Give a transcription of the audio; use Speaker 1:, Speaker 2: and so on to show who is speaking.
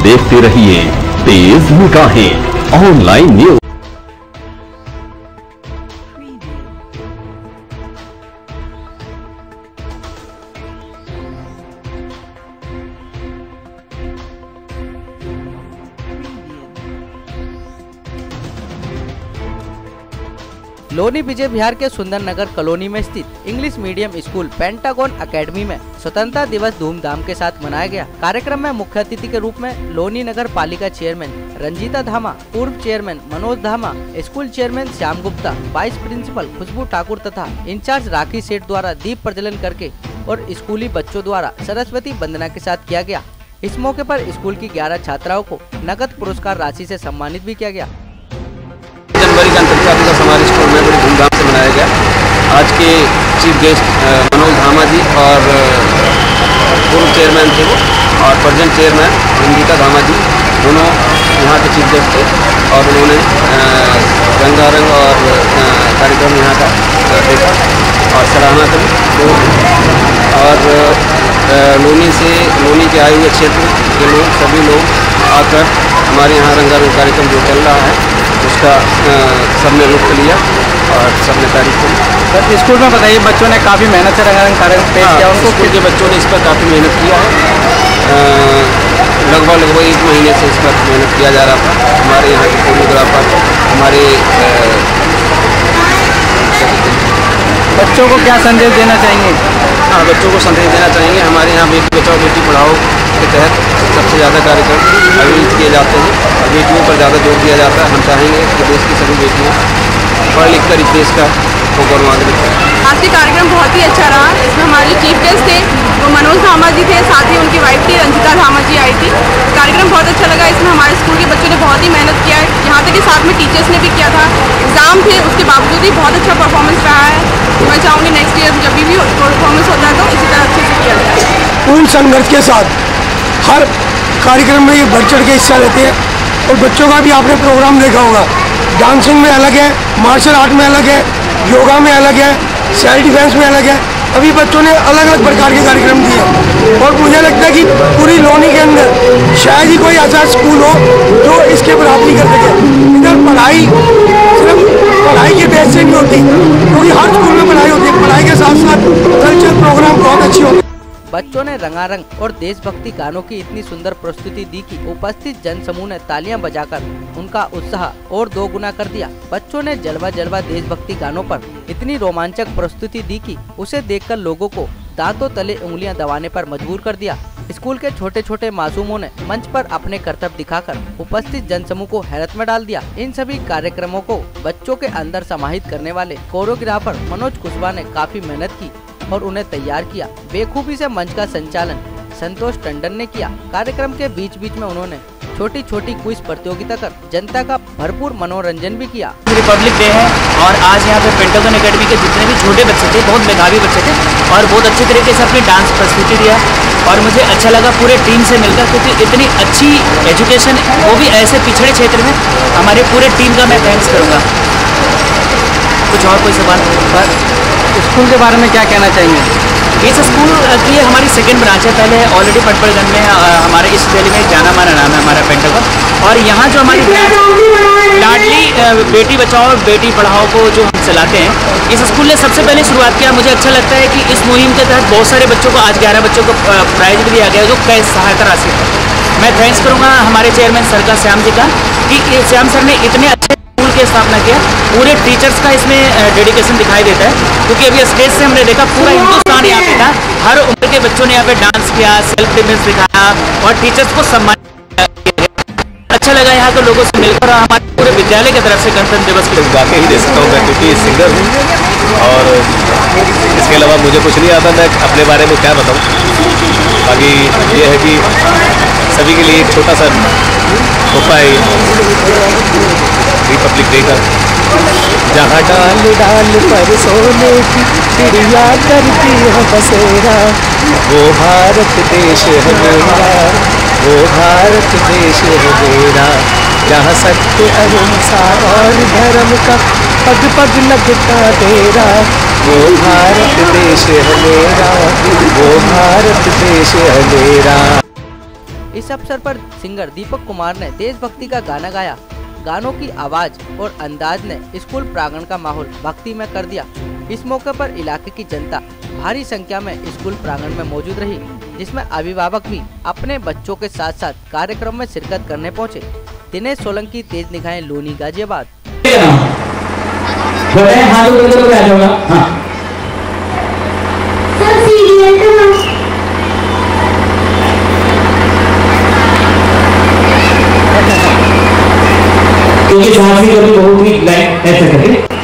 Speaker 1: देखते रहिए Tej Nigahen online news.
Speaker 2: Loni Vijay Bihar के सुंदर नगर कॉलोनी में स्थित English medium school Pentagon academy में स्वतंत्रता दिवस धूमधाम के साथ मनाया गया। कार्यक्रम में मुख्य अतिथि के रूप में लोनी नगर पालिका चेयरमैन रंजीता धामा, पूर्व chairman Manoj Dhama, school chairman Shyam Gupta, vice principal Khushboo Thakur तथा इंचार्ज राखी सेठ द्वारा दीप प्रज्वलन करके और स्कूली बच्चों द्वारा सरस्वती वंदना के साथ किया गया। इस मौके पर स्कूल की 11 छात्राओं को नकद पुरस्कार राशि से सम्मानित भी किया गया।
Speaker 3: जनवरी का अंतर्राष्ट्रीय दिवस हमारे स्कूल में बड़ी धूमधाम से मनाया गया। आज के चीफ गेस्ट मनोज धामा जी और पूर्व चेयरमैन थे वो, और प्रेजेंट चेयरमैन रंजीता धामा जी, दोनों यहाँ के चीफ गेस्ट थे और उन्होंने रंगारंग और कार्यक्रम यहाँ का देखा और सराहना करी। तो और लोनी के आए हुए क्षेत्र के लोग, सभी लोग आकर हमारे यहाँ रंगारंग कार्यक्रम जो चल रहा है उसका सबने लुत्फ लिया और सबने तारीफ की।
Speaker 4: सर, स्कूल में बताइए, बच्चों ने काफ़ी मेहनत से रंगारंग कार्यक्रम पेश किया। उनको
Speaker 3: स्कूल के बच्चों ने इस पर काफ़ी मेहनत किया है। लगभग 1 महीने से इस पर मेहनत किया जा रहा था। हमारे यहाँ के कोरियोग्राफर, हमारे
Speaker 4: बच्चों को क्या संदेश देना चाहेंगे?
Speaker 3: हाँ, बच्चों को संदेश देना चाहेंगे। हमारे यहाँ बेटी बचाओ बेटी पढ़ाओ के तहत सबसे ज़्यादा कार्यक्रम आयोजित किए जाते हैं और बेटियों पर ज़्यादा जोर दिया जाता है। हम चाहेंगे कि देश की सभी बेटियाँ पढ़ लिख कर इस देश का गौरवान्वित करें।
Speaker 5: आज का कार्यक्रम बहुत ही अच्छा रहा। इसमें हमारे चीफ गेस्ट थे वो मनोज धामा जी थे, साथ ही उनकी वाइफ थी रंजीता धामा जी आई थी। कार्यक्रम बहुत अच्छा लगा। इसमें हमारे स्कूल के बच्चों ने बहुत ही मेहनत किया है, यहाँ तक कि साथ में टीचर्स ने भी किया था। एग्जाम थे, उसके बावजूद ही बहुत अच्छा परफॉर्मेंस रहा है। तो मैं चाहूँगी नेक्स्ट ईयर जब भी परफॉर्मेंस होता है तो इसी तरह अच्छे से किया जाए।
Speaker 6: पूर्ण संघर्ष के साथ हर कार्यक्रम में ये बढ़ चढ़ के हिस्सा लेते हैं। और बच्चों का भी आपने प्रोग्राम देखा होगा, डांसिंग में अलग है, मार्शल आर्ट में अलग है, योगा में अलग है, सेल्फ डिफेंस में अलग है। अभी बच्चों ने अलग अलग प्रकार के कार्यक्रम दिए और मुझे लगता है कि पूरी लोनी के अंदर शायद ही कोई ऐसा स्कूल हो जो इसके बराबरी कर सके। इधर पढ़ाई सिर्फ पढ़ाई के बेस से नहीं होती, क्योंकि हर स्कूल में पढ़ाई होती है। पढ़ाई के साथ साथ कल्चरल प्रोग्राम बहुत अच्छे होते हैं।
Speaker 2: बच्चों ने रंगारंग और देशभक्ति गानों की इतनी सुंदर प्रस्तुति दी कि उपस्थित जन समूह ने तालियां बजाकर उनका उत्साह और 2 गुना कर दिया। बच्चों ने जलवा जलवा देशभक्ति गानों पर इतनी रोमांचक प्रस्तुति दी कि उसे देखकर लोगों को दांतों तले उंगलियां दबाने पर मजबूर कर दिया। स्कूल के छोटे छोटे मासूमों ने मंच पर अपने करतब दिखाकर उपस्थित जनसमूह को हैरत में डाल दिया। इन सभी कार्यक्रमों को बच्चों के अंदर समाहित करने वाले कोरियोग्राफर मनोज कुशवाहा ने काफी मेहनत की और उन्हें तैयार किया। बेखूबी से मंच का संचालन संतोष टंडन ने किया। कार्यक्रम के बीच बीच में उन्होंने छोटी छोटी क्विज प्रतियोगिता कर जनता का भरपूर मनोरंजन भी किया।
Speaker 4: रिपब्लिक डे है और आज यहाँ पे पेंटागन एकेडमी के जितने भी छोटे बच्चे थे, बहुत मेधावी बच्चे थे और बहुत अच्छे तरीके से अपनी डांस प्रस्तुति दिया और मुझे अच्छा लगा पूरे टीम से मिलकर, क्योंकि इतनी अच्छी एजुकेशन, वो भी ऐसे पिछड़े क्षेत्र में, हमारे पूरे टीम का मैं थैंक्स करूँगा। कुछ और कोई सवाल? स्कूल के बारे में क्या कहना चाहेंगे? इस स्कूल की हमारी 2nd ब्रांच है। पहले ऑलरेडी पटपड़गंज में हमारे इस दिल्ली में जाना माना नाम है हमारा पेंटागन, और यहाँ जो हमारी लाडली बेटी बचाओ बेटी पढ़ाओ को जो हम चलाते हैं, इस स्कूल ने सबसे पहले शुरुआत किया। मुझे अच्छा लगता है कि इस मुहिम के तहत बहुत सारे बच्चों को, आज 11 बच्चों को प्राइज भी दिया गया जो कैश सहायता राशि है। मैं थैंक्स करूँगा हमारे चेयरमैन सर का, श्याम जी का, कि श्याम सर ने इतने अच्छे स्कूल की स्थापना किया। पूरे टीचर्स का इसमें डेडिकेशन दिखाई देता है, क्योंकि अभी स्टेज से हमने देखा पूरा हिंदुस्तान यहाँ पे था। हर उम्र के बच्चों ने यहाँ पे डांस किया, सेल्फ डिफेंस दिखाया और टीचर्स को सम्मान किया। अच्छा लगा यहाँ के लोगों से मिलकर। हमारे पूरे विद्यालय की तरफ से गणतंत्र दिवस के
Speaker 7: गा के ही दे सकता हूँ मैं, क्योंकि सिंगर हूँ और इसके अलावा मुझे कुछ नहीं आता। मैं अपने बारे में क्या बताऊँ, बाकी ये है कि सभी के लिए एक छोटा सा तोहफा है रिपब्लिक डे का। जहाँ डाल डाल पर सोने की चिड़िया करती है बसेरा, वो भारत देश है मेरा, वो भारत देश है मेरा। जहाँ सत्य अहिंसा और धर्म का पग पग लगता तेरा, वो भारत देश है मेरा, वो भारत देश है मेरा।
Speaker 2: इस अवसर पर सिंगर दीपक कुमार ने देशभक्ति का गाना गाया। गानों की आवाज और अंदाज ने स्कूल प्रांगण का माहौल भक्तिमय कर दिया। इस मौके पर इलाके की जनता भारी संख्या में स्कूल प्रांगण में मौजूद रही, जिसमें अभिभावक भी अपने बच्चों के साथ साथ कार्यक्रम में शिरकत करने पहुंचे। दिनेश सोलंकी, तेज निगाहें, लोनी, गाजियाबाद।
Speaker 8: क्योंकि बहुत ही लाइन ऐसे करके